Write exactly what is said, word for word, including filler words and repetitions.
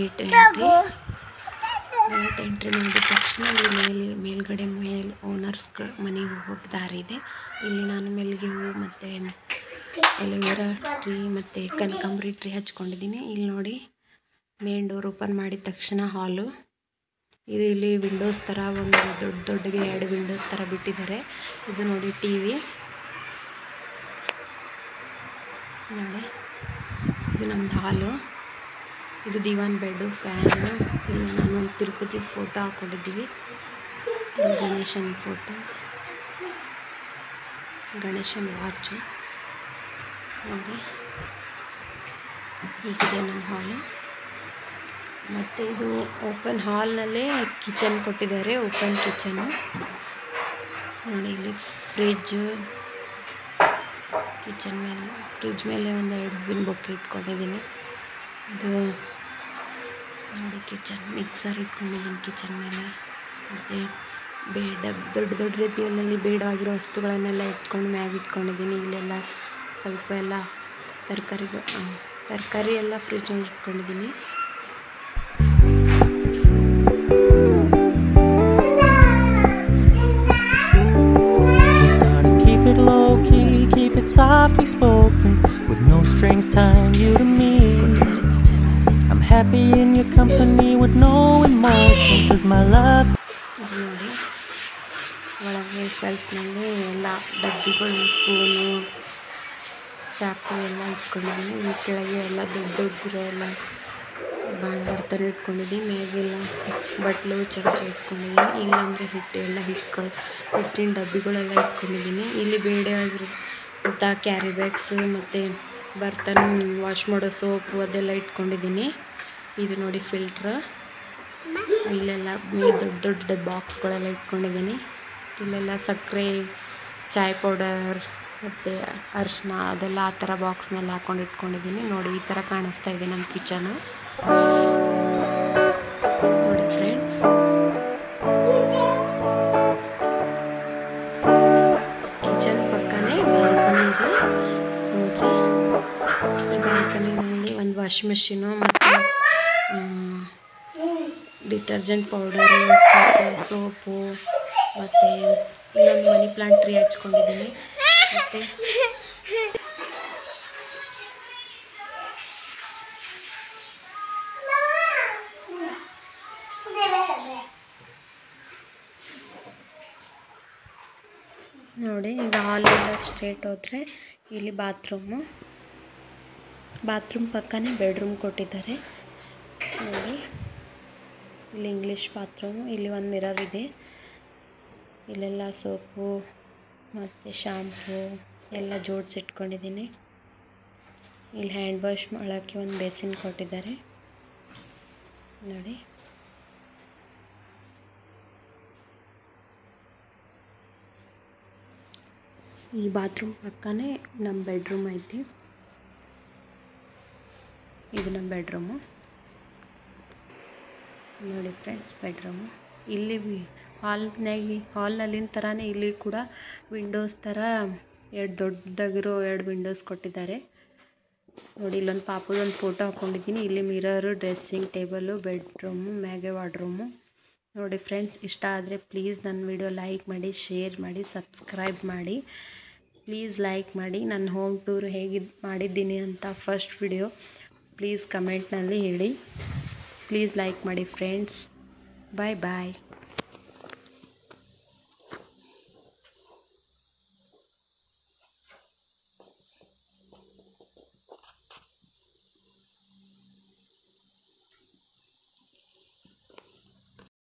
Night entry night entry ಮಾಡಿದ ತಕ್ಷಣ ಇಲ್ಲಿ ಮೇಲೆ ಮೇಲ್ಗಡೆ ಮೇಲ್ ಓನರ್ಸ್ಗಳ ಮನೆಗೆ ಹೋಗಿ ದಾರಿ ಇದೆ. ಇಲ್ಲಿ ನಾನು ಮಲ್ಲಿಗೆ ಹೂವು ಮತ್ತು ಎಲೆವೇರಾ ಟ್ರೀ ಮತ್ತು ಕನಕಾಂಬರಿ ಟ್ರೀ ಹಚ್ಕೊಂಡಿದ್ದೀನಿ. ಇಲ್ಲಿ ನೋಡಿ ಮೇನ್ ಡೋರ್ ಓಪನ್ ಮಾಡಿದ ತಕ್ಷಣ ಹಾಲು ಇದು. ಇಲ್ಲಿ ವಿಂಡೋಸ್ ಥರ ಒಂದು ದೊಡ್ಡ ದೊಡ್ಡಗೆ ಎರಡು ವಿಂಡೋಸ್ ಥರ ಬಿಟ್ಟಿದ್ದಾರೆ. ಇದು ನೋಡಿ ಟಿ ವಿ ನೋಡಿ, ಇದು ನಮ್ಮದು ಹಾಲು. ಇದು ದಿವಾನ್ ಬೆಡ್ಡು, ಫ್ಯಾನು. ಇಲ್ಲಿ ನಾನು ಒಂದು ತಿರುಪತಿ ಫೋಟೋ ಹಾಕ್ಕೊಂಡಿದ್ದೀವಿ. ಗಣೇಶನ ಫೋಟೋ, ಗಣೇಶನ ವಾಚು ನೋಡಿ. ಹೀಗಿದೆ ನಮ್ಮ ಹಾಲು. ಮತ್ತು ಇದು ಓಪನ್ ಹಾಲ್ನಲ್ಲೇ ಕಿಚನ್ ಕೊಟ್ಟಿದ್ದಾರೆ, ಓಪನ್ ಕಿಚನ್ನು ನೋಡಿ. ಇಲ್ಲಿ ಫ್ರಿಜ್ಜು, ಕಿಚನ್ ಮೇಲೆ ಫ್ರಿಜ್ ಮೇಲೆ ಒಂದೆರಡು ಹೂವಿನ ಬೊಕ್ಕೆ ಇಟ್ಕೊಂಡಿದ್ದೀನಿ. ಇದು ನೋಡಿ ಕಿಚನ್, ಮಿಕ್ಸರ್ ಇಟ್ಕೊಂಡಿದ್ದೀನಿ ಕಿಚನ್ ಮೇಲೆ. ಮತ್ತು ಬೇಡ ದೊಡ್ಡ ದೊಡ್ಡ ರೀತಿಯಲ್ಲಿ ಬೇಡವಾಗಿರೋ ವಸ್ತುಗಳನ್ನೆಲ್ಲ ಇಟ್ಕೊಂಡು ಮ್ಯಾಗ ಇಟ್ಕೊಂಡಿದ್ದೀನಿ. ಇಲ್ಲೆಲ್ಲ ಸ್ವಲ್ಪ ಎಲ್ಲ ತರಕಾರಿಗಳು ತರಕಾರಿ ಎಲ್ಲ ಫ್ರಿಜ್ನಲ್ಲಿ ಇಟ್ಕೊಂಡಿದ್ದೀನಿ. Keep it softly spoken with no strings tying you to me. I'm happy in your company with no emotion cause my love. ನೋಡಿ ಒಳಗೆ ಸೆಲ್ಫ್ನಲ್ಲಿ ಎಲ್ಲ ಡಬ್ಬಿಗಳು, ಸ್ಪೂನು, ಚಾಕು ಎಲ್ಲ ಇಟ್ಕೊಂಡಿದ್ದೀನಿ. ಈ ಕೆಳಗೆ ಎಲ್ಲ ದೊಡ್ಡ ದೊಡ್ಡದಿರೋ ಎಲ್ಲ ಬರ್ತಾನೆ ಇಟ್ಕೊಂಡಿದ್ದೀನಿ. ಮೇಗೆಲ್ಲ ಬಟ್ಲು ಚಮಚ ಇಟ್ಕೊಂಡಿದ್ದೀನಿ. ಇಲ್ಲಾಂದರೆ ಹಿಟ್ಟು ಎಲ್ಲ ಹಿಟ್ಗಳು ಹಿಟ್ಟಿನ ಡಬ್ಬಿಗಳೆಲ್ಲ ಇಟ್ಕೊಂಡಿದ್ದೀನಿ. ಇಲ್ಲಿ ಬೇಡ ಆಗಿರೋ ಅಂತ ಕ್ಯಾರಿ ಬ್ಯಾಗ್ಸು ಮತ್ತು ಬರ್ತನ ವಾಶ್ ಮಾಡೋ ಸೋಪು ಅದೆಲ್ಲ ಇಟ್ಕೊಂಡಿದ್ದೀನಿ. ಇದು ನೋಡಿ ಫಿಲ್ಟ್ರ್. ಇಲ್ಲೆಲ್ಲ ದೊಡ್ಡ ದೊಡ್ಡ ಬಾಕ್ಸ್ಗಳೆಲ್ಲ ಇಟ್ಕೊಂಡಿದ್ದೀನಿ. ಇಲ್ಲೆಲ್ಲ ಸಕ್ಕರೆ, ಚಾಯ್ ಪೌಡರ್ ಮತ್ತು ಅರಿಶಿನ ಅದೆಲ್ಲ ಆ ಥರ ಬಾಕ್ಸ್ನೆಲ್ಲ ಹಾಕ್ಕೊಂಡು ಇಟ್ಕೊಂಡಿದ್ದೀನಿ. ನೋಡಿ ಈ ಥರ ಕಾಣಿಸ್ತಾ ಇದೆ ನಮ್ಮ ಕಿಚನು ನೋಡಿ ಫ್ರೆಂಡ್ಸ್. ಕಿಚನ್ ಪಕ್ಕನೇ ಬಾಲ್ಕನಿ ಇದೆ ನೋಡ್ರಿ. ಈ ಬಾಲ್ಕನಿನಲ್ಲಿ ಒಂದು ವಾಶ್ ಮೆಷಿನು ಮತ್ತು ಡಿಟರ್ಜೆಂಟ್ ಪೌಡರು ಮತ್ತು ಸೋಪು ಮತ್ತು ಇನ್ನೊಂದು ಮನಿ ಪ್ಲಾಂಟ್ ಟ್ರೀ ಹಚ್ಕೊಂಡಿದ್ದೀನಿ. ಮತ್ತು ನೋಡಿ ಈಗ ಹಾಲೆಲ್ಲ ಸ್ಟ್ರೇಟ್ ಹೋದರೆ ಇಲ್ಲಿ ಬಾತ್ರೂಮು, ಬಾತ್ರೂಮ್ ಪಕ್ಕನೇ ಬೆಡ್ರೂಮ್ ಕೊಟ್ಟಿದ್ದಾರೆ ನೋಡಿ. ಇಲ್ಲಿ ಇಂಗ್ಲೀಷ್ ಬಾತ್ರೂಮು. ಇಲ್ಲಿ ಒಂದು ಮಿರರ್ ಇದೆ. ಇಲ್ಲೆಲ್ಲ ಸೋಪು ಮತ್ತು ಶಾಂಪೂ ಎಲ್ಲ ಜೋಡಿಸಿಟ್ಕೊಂಡಿದ್ದೀನಿ. ಇಲ್ಲಿ ಹ್ಯಾಂಡ್ ವಾಶ್ ಮಾಡೋಕ್ಕೆ ಒಂದು ಬೇಸಿನ್ ಕೊಟ್ಟಿದ್ದಾರೆ ನೋಡಿ. ಈ ಬಾತ್ರೂಮ್ ಪಕ್ಕನೇ ನಮ್ಮ ಬೆಡ್ರೂಮ್ ಐತಿ. ಇದು ನಮ್ಮ ಬೆಡ್ರೂಮು ನೋಡಿ ಫ್ರೆಂಡ್ಸ್, ಬೆಡ್ರೂಮು. ಇಲ್ಲಿ ಹಾಲ್ನಾಗಿ ಹಾಲ್ನಲ್ಲಿನ ಥರನೇ ಇಲ್ಲಿ ಕೂಡ ವಿಂಡೋಸ್ ಥರ ಎರಡು ದೊಡ್ಡದಾಗಿರೋ ಎರಡು ವಿಂಡೋಸ್ ಕೊಟ್ಟಿದ್ದಾರೆ ನೋಡಿ. ಇಲ್ಲೊಂದು ಪಾಪದೊಂದು ಫೋಟೋ ಹಾಕ್ಕೊಂಡಿದ್ದೀನಿ. ಇಲ್ಲಿ ಮಿರರು, ಡ್ರೆಸ್ಸಿಂಗ್ ಟೇಬಲು, ಬೆಡ್ರೂಮು, ಮ್ಯಾಗೆ ವಾರ್ಡ್ರೂಮು ನೋಡಿ ಫ್ರೆಂಡ್ಸ್. ಇಷ್ಟ ಆದರೆ ಪ್ಲೀಸ್ ನನ್ನ ವಿಡಿಯೋ ಲೈಕ್ ಮಾಡಿ, ಶೇರ್ ಮಾಡಿ, ಸಬ್ಸ್ಕ್ರೈಬ್ ಮಾಡಿ. ಪ್ಲೀಸ್ ಲೈಕ್ ಮಾಡಿ. ನನ್ನ ಹೋಮ್ ಟೂರ್ ಹೇಗೆ ಮಾಡಿದ್ದೀನಿ ಅಂತ ಫಸ್ಟ್ ವಿಡಿಯೋ ಪ್ಲೀಸ್ ಕಮೆಂಟ್ನಲ್ಲಿ ಹೇಳಿ. ಪ್ಲೀಸ್ ಲೈಕ್ ಮಾಡಿ ಫ್ರೆಂಡ್ಸ್. ಬಾಯ್ ಬಾಯ್.